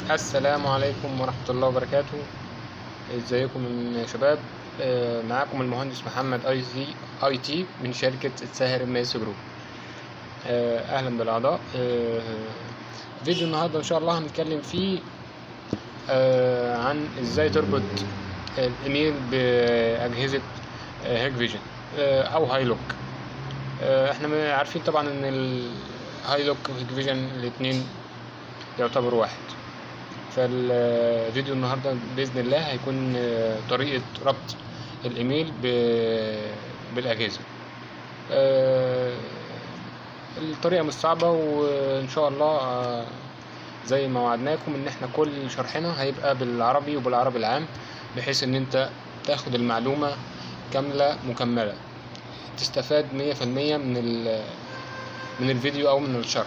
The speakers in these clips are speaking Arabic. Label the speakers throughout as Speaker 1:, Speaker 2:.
Speaker 1: السلام عليكم ورحمة الله وبركاته. ازيكم يا شباب؟ معاكم المهندس محمد اي تي من شركة الساهر الماس جروب. اهلا بالاعضاء. فيديو النهاردة ان شاء الله هنتكلم فيه عن ازاي تربط الايميل باجهزة هيك فيجن او هايلوك. احنا عارفين طبعا ان الهايلوك وهيك فيجن الاتنين يعتبروا واحد. فالفيديو النهارده باذن الله هيكون طريقه ربط الايميل بالاجهزه. الطريقه مش صعبه، وان شاء الله زي ما وعدناكم ان احنا كل شرحنا هيبقى بالعربي وبالعربي العام، بحيث ان انت تاخد المعلومه كامله مكمله، تستفاد 100% من الفيديو او من الشرح.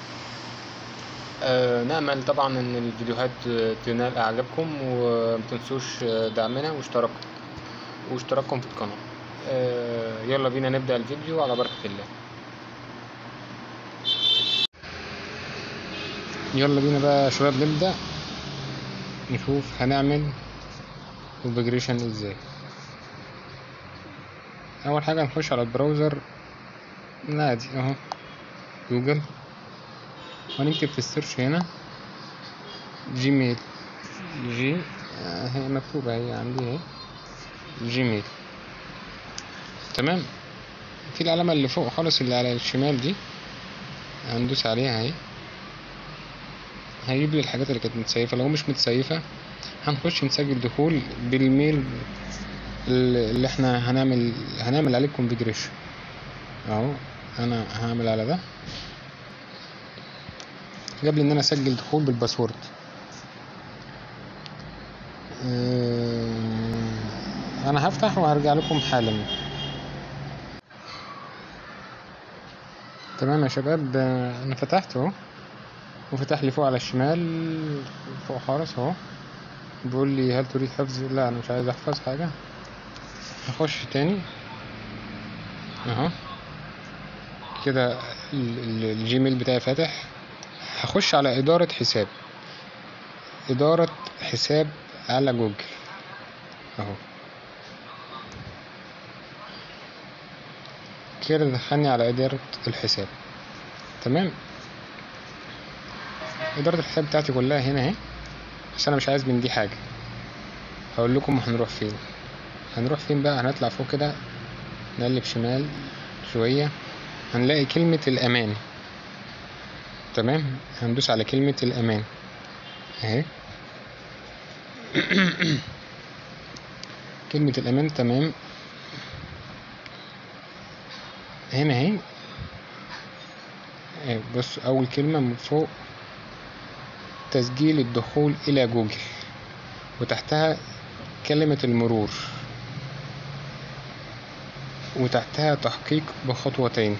Speaker 1: نأمل طبعا ان الفيديوهات تنال اعجابكم، ومتنسوش دعمنا واشتراككم في القناة. يلا بينا نبدأ الفيديو على بركة الله. يلا بينا بقى يا شباب نبدأ نشوف هنعمل كونفيجريشن ازاي. اول حاجة نخش على البراوزر عادي اهو جوجل، ونكتب في السيرش هنا جيميل. هي مكتوبة هي عندي اهي جيميل. تمام. في العلامة اللي فوق خالص اللي على الشمال دي هندوس عليها اهي، هيجيب لي الحاجات اللي كانت متسيفة. لو مش متسيفة هنخش نسجل دخول بالميل اللي احنا هنعمل عليه كونفيجريشن اهو. انا هعمل على ده، جاب لي ان انا اسجل دخول بالباسورد. انا هفتح وهرجع لكم حالا. تمام يا شباب، انا فتحت اهو، وفتح لي فوق على الشمال فوق خالص اهو، بيقول لي هل تريد حفظ؟ لا انا مش عايز احفظ حاجه. هخش تاني اهو كده، الجيميل بتاعي فاتح. هخش على اداره حساب على جوجل اهو كده، دخلني على اداره الحساب. تمام. اداره الحساب بتاعتي كلها هنا اهي، بس انا مش عايز من دي حاجه. هقول لكم هنروح فين بقى. هنطلع فوق كده، نقلب شمال شويه، هنلاقي كلمه الامان. تمام. هندوس على كلمه الامان اهي كلمه الامان. تمام. هنا اهي بص، اول كلمه من فوق تسجيل الدخول الى جوجل، وتحتها كلمة المرور، وتحتها تحقيق بخطوتين.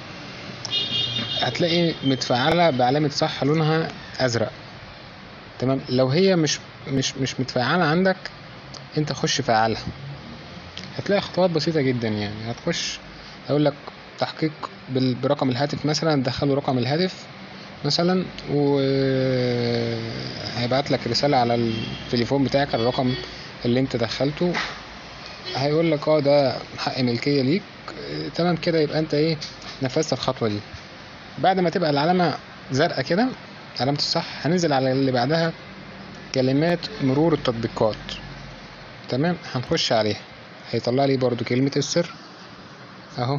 Speaker 1: هتلاقي متفعلة بعلامة صح لونها ازرق. تمام. لو هي مش متفعلة عندك انت خش فعلها، هتلاقي خطوات بسيطة جدا. يعني هتخش اقول لك تحقيق برقم الهاتف مثلا، دخلوا رقم الهاتف مثلا، وهيبعت لك رسالة على التليفون بتاعك على الرقم اللي انت دخلته، هيقول لك ده حق ملكية ليك. تمام كده، يبقى انت نفذت الخطوة دي. بعد ما تبقى العلامة زرقاء كده، علامة الصح، هننزل على اللي بعدها كلمات مرور التطبيقات. تمام. هنخش عليها، هيطلع لي برضو كلمة السر اهو.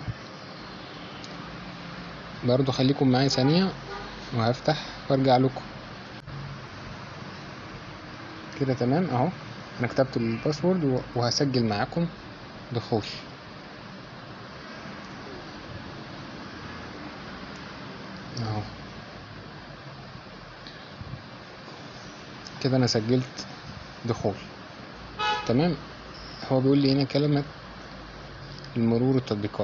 Speaker 1: برضو خليكم معايا ثانية، وهفتح وارجع لكم كده. تمام اهو، انا كتبت الباسورد وهسجل معاكم دخول اهو كده. انا سجلت دخول. تمام. هو بيقول لي هنا كلمة المرور التطبيقات.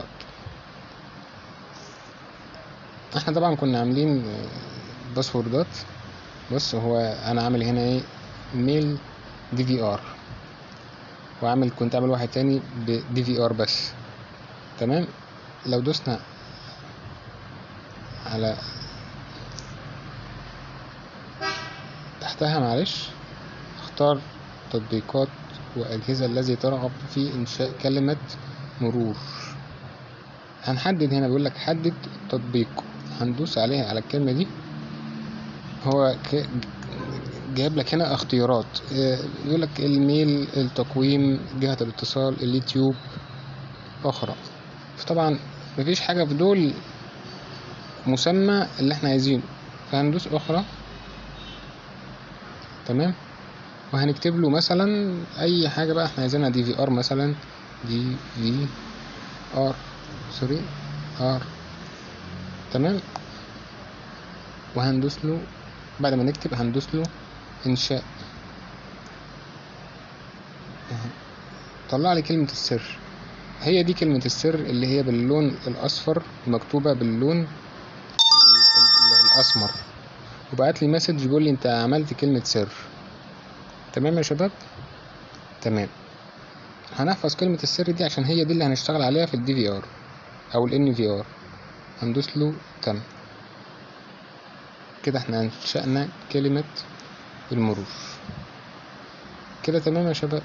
Speaker 1: احنا طبعا كنا عاملين باسوردات. بص، هو انا عامل هنا ميل دي في ار، كنت عامل واحد تاني بدي في ار بس. تمام. لو دوسنا تحتها معلش اختار تطبيقات وأجهزة الذي ترغب في إنشاء كلمة مرور. هنحدد هنا، بيقولك حدد تطبيق، هندوس عليها على الكلمة دي. هو جايب لك هنا اختيارات، يقولك الميل، التقويم، جهة الاتصال، اليوتيوب، أخرى. فطبعا مفيش حاجة في دول مسمى اللي احنا عايزينه، فهندوس أخرى. تمام، وهنكتب له مثلا اي حاجه بقى احنا عايزينها، دي في ار مثلا، دي في ار سوري ار. تمام، وهندوس له بعد ما نكتب هندوس له انشاء. طلع لي كلمه السر، هي دي كلمه السر اللي هي باللون الاصفر مكتوبه باللون الاسمر، وبعت لي مسج بيقول لي انت عملت كلمه سر. تمام يا شباب، تمام. هنحفظ كلمة السر دي عشان هي دي اللي هنشتغل عليها في الدي في ار او الان في ار. هندوس له تم. كده احنا انشأنا كلمة المرور كده. تمام يا شباب.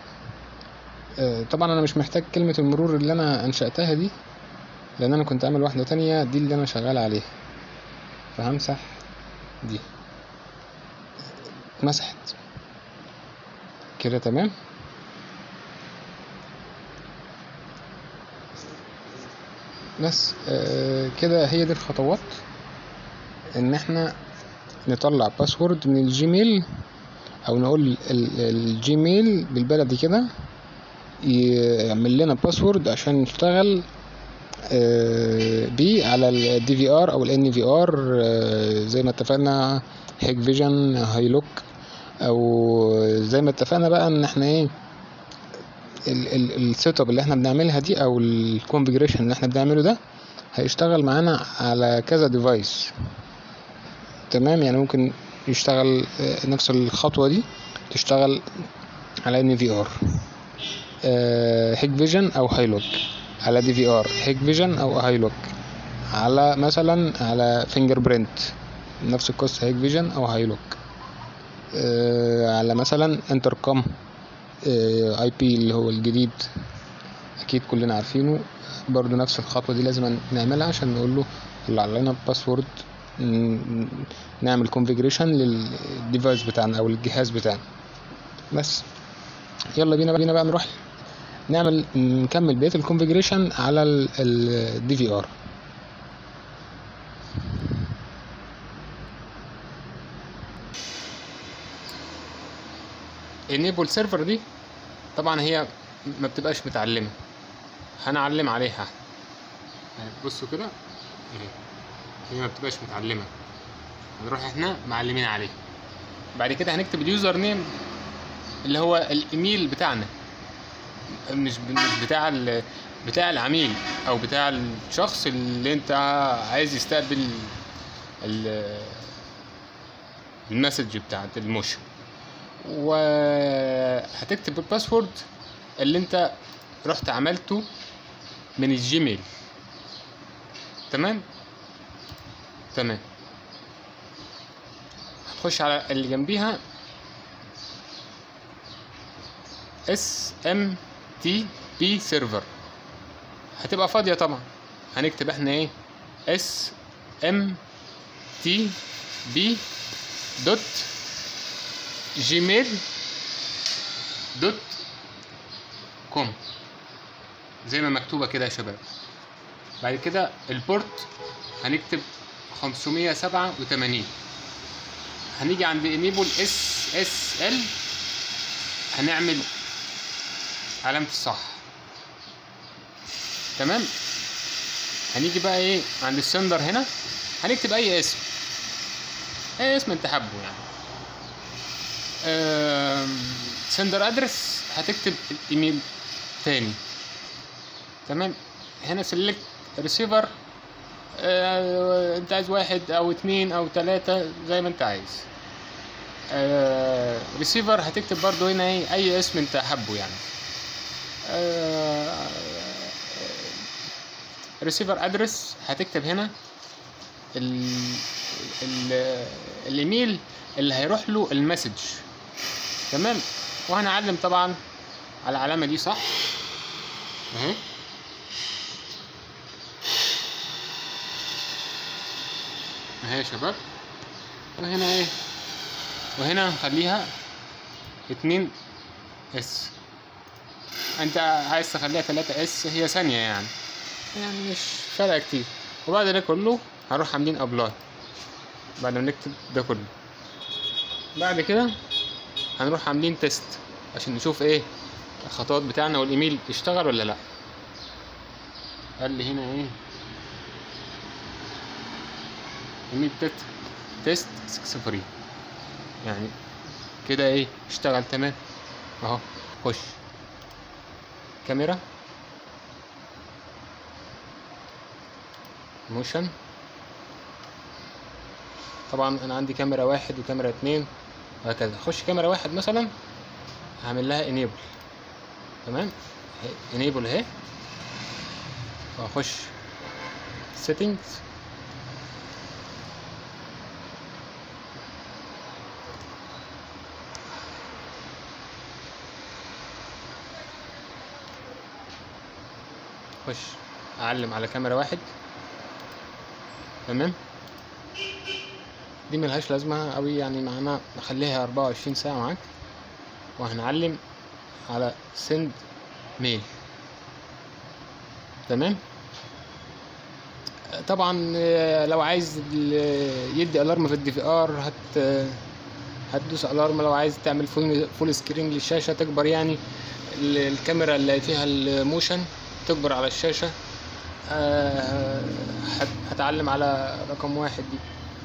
Speaker 1: طبعا انا مش محتاج كلمة المرور اللي انا انشأتها دي، لان انا كنت عامل واحدة تانية دي اللي انا شغال عليها، فهمسح دي. اتمسحت كده. تمام. بس كده هي دي الخطوات، ان احنا نطلع باسورد من الجيميل، او نقول الجيميل بالبلدي كده يعمل لنا باسورد عشان نشتغل بيه على الدي في ار او الان في ار، زي ما اتفقنا هيك فيجن، هايلوك، او زي ما اتفقنا بقى ان احنا ايه السيت اب اللي احنا بنعملها دي او الكونفيجريشن اللي احنا بنعمله ده هيشتغل معانا على كذا ديفايس. تمام، يعني ممكن يشتغل نفس الخطوة دي تشتغل على ان في ار هيك فيجن او هايلوك، على دي في ار هيك فيجن او هايلوك، على مثلا على فينجر برينت نفس القصة هيك فيجن او هايلوك، على مثلا انتركم اي بي اللي هو الجديد اكيد كلنا عارفينه، برضو نفس الخطوة دي لازم نعملها عشان نقول له طلع لنا باسورد، نعمل كونفيجريشن للديفايس بتاعنا او الجهاز بتاعنا. بس يلا بينا بقى نروح نكمل بقية الكونفيجريشن على الدي في ار. enable server دي طبعا هي ما بتبقاش متعلمة، هنعلم عليها. بصوا كده هي ما بتبقااش متعلمة، هنروح احنا معلمين عليها. بعد كده هنكتب اليوزر نيم اللي هو الايميل بتاعنا، مش بتاع العميل او بتاع الشخص اللي انت عايز يستقبل المسج بتاعت الموشن. وهتكتب الباسورد اللي انت رحت عملته من الجيميل. تمام. هتخش على اللي جنبيها SMTP سيرفر، هتبقى فاضية طبعا. هنكتب احنا ايه smtp.gmail.com زي ما مكتوبة كده يا شباب. بعد كده البورت هنكتب 587. هنيجي عند enable SSL هنعمل علامة الصح. تمام. هنيجي بقى ايه عند السندر هنا هنكتب اي اسم انت حابه يعني. سندر ادرس هتكتب الايميل تاني. تمام. هنا سيلكت ريسيفر، انت عايز 1 أو 2 أو 3 زي ما انت عايز. ريسيفر هتكتب برضو هنا ايه اي اسم انت حابه يعني. ريسيفر ادرس هتكتب هنا الايميل اللي هيروح له المسج. تمام. وهنعلم طبعا على العلامة دي، صح اهي. اهي يا شباب. وهنا ايه، وهنا نخليها 2 اس. انت عايز تخليها 3 اس، هي ثانية يعني مش فارقة كتير. وبعد ده كله هنروح عاملين ابلاي بعد ما نكتب ده كله. بعد كده هنروح عاملين تيست عشان نشوف ايه الخطوات بتاعنا والايميل يشتغل ولا لا. قال لي هنا ايه، ايميل تيست سكسسفولي، يعني كده ايه اشتغل تمام اهو. خش كاميرا موشن. طبعا انا عندي كاميرا 1 وكاميرا 2 وهكذا. اخش كاميرا 1 مثلا، هعمل لها انيبل. تمام، انيبل اهي. واخش settings، اخش اعلم على كاميرا 1. تمام، دي ملهاش لازمة اوي يعني معانا، نخليها 24 ساعة معاك. وهنعلم على send mail. تمام. طبعا لو عايز يدي الارم في الدي في ار هتدوس الارم. لو عايز تعمل فول سكرين للشاشة تكبر، يعني الكاميرا اللي فيها الموشن تكبر على الشاشة، هتعلم على رقم 1 دي.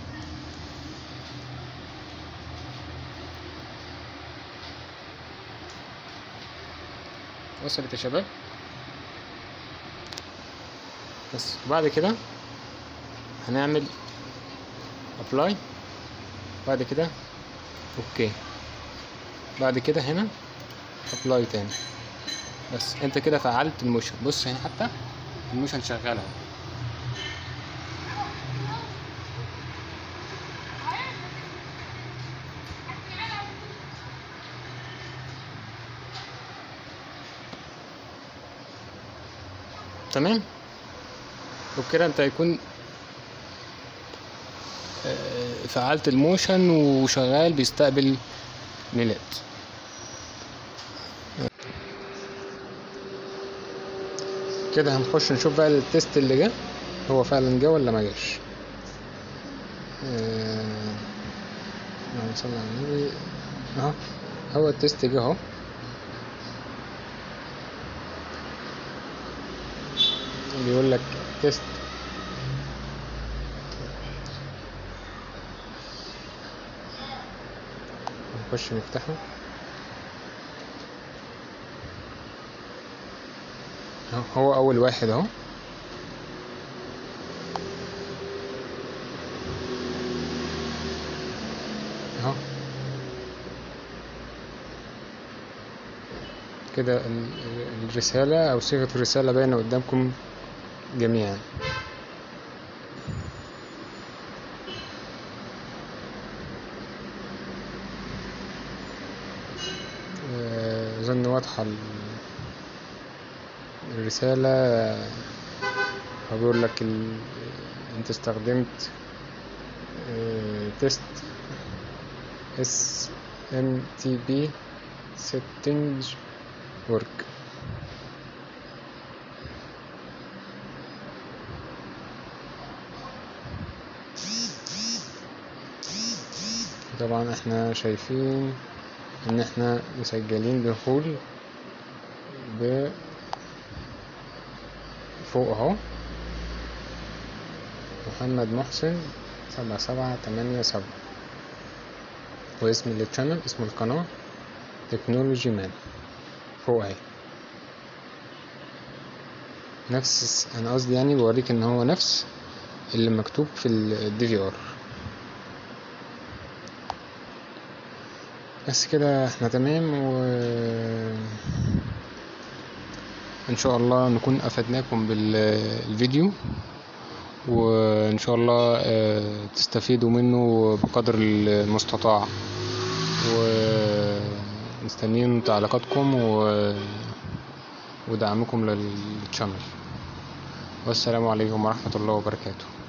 Speaker 1: وصلت يا شباب؟ بس. وبعد كده هنعمل ابلاي، بعد كده اوكي، بعد كده هنا ابلاي تاني. بس انت كده فعلت الموشن. بص هنا حتى الموشن شغال اهو. تمام. وبكده انت هيكون فعلت الموشن وشغال بيستقبل ميلاد. كده هنخش نشوف بقى التيست اللي جه، هو فعلا جه ولا ما جاش. اللهم صل على النبي. اهو هو التيست جه اهو. بيقول لك تيست. نخش نفتحه. هو اول واحد اهو. اهو كده الرسالة او صيغة الرسالة باينة قدامكم جميعا. اظن واضحة الرسالة. هو بيقول لك انت استخدمت تيست SMTP settings work. طبعا احنا شايفين ان احنا مسجلين دخول فوق اهو، محمد محسن 7787، واسم الشانل اسم القناة تكنولوجي مان فوق اهي. نفس، انا قصدي يعني بوريك ان هو نفس اللي مكتوب في الدي في ار. بس كده احنا تمام، و ان شاء الله نكون افدناكم بالفيديو. وان شاء الله تستفيدوا منه بقدر المستطاع، ومستنيين تعليقاتكم ودعمكم للشانل. والسلام عليكم ورحمة الله وبركاته.